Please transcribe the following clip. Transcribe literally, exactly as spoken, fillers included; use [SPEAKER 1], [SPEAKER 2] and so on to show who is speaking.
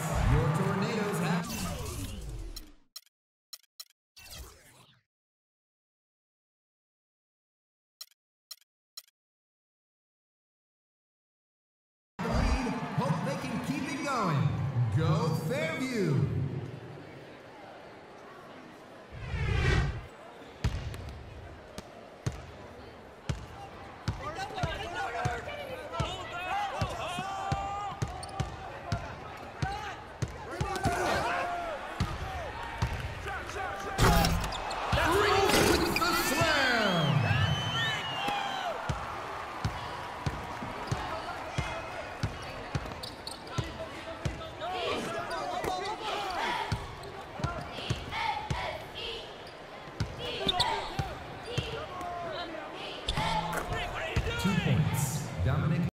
[SPEAKER 1] Your Tornadoes have... Hope they can keep it going. Go Fairview!